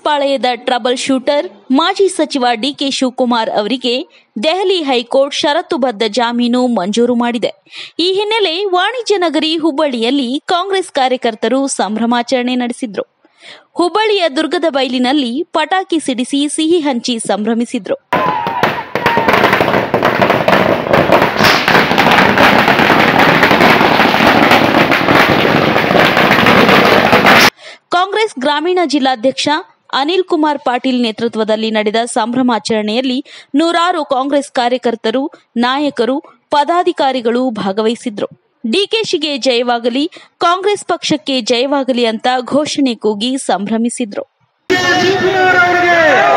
ಪಾಳೆಯದ trouble shooter ಮಾಜಿ ಸಚಿವ ಡಿಕೆ ಶಿವಕುಮಾರ್ ಅವರಿಗೆ ದೆಹಲಿ ಹೈಕೋರ್ಟ್ ಷರತ್ತುಬದ್ಧ ಜಾಮೀನು ಮಂಜೂರು ಮಾಡಿದೆ. ಈ ಹಿನ್ನೆಲೆ ವಾಣಿಜ್ಯ ನಗರಿ ಹುಬ್ಬಳ್ಳಿಯಲ್ಲಿ ಕಾಂಗ್ರೆಸ್ ಕಾರ್ಯಕರ್ತರು ಸಂಭ್ರಮಾಚರಣೆ ನಡೆಸಿದ್ರು. ಹುಬ್ಬಳ್ಳಿಯ ದುರ್ಗದ ಬೈಲಿನಲ್ಲಿ ಪಟಾಕಿ ಸಿಡಿಸಿ ಸಿಹಿ ಹಂಚಿ ಸಂಭ್ರಮಿಸಿದ್ರು. ಕಾಂಗ್ರೆಸ್ ಗ್ರಾಮೀಣ ಜಿಲ್ಲಾಧ್ಯಕ್ಷ ಅನಿಲ್ ಕುಮಾರ್ ಪಾಟೀಲ್ ನೇತೃತ್ವದಲ್ಲಿ ನಡೆದ ಸಂಭ್ರಮಾಚರಣೆಯಲ್ಲಿ ನೂರಾರು ಕಾಂಗ್ರೆಸ್ ಕಾರ್ಯಕರ್ತರು, ನಾಯಕರು, ಪದಾಧಿಕಾರಿಗಳು ಭಾಗವಹಿಸಿದ್ರು. ಡಿಕೆಶಿಗೆ ಜಯವಾಗಲಿ, ಕಾಂಗ್ರೆಸ್ ಪಕ್ಷಕ್ಕೆ ಜಯವಾಗಲಿ ಅಂತ ಘೋಷಣೆ ಕೂಗಿ ಸಂಭ್ರಮಿಸಿದ್ರು.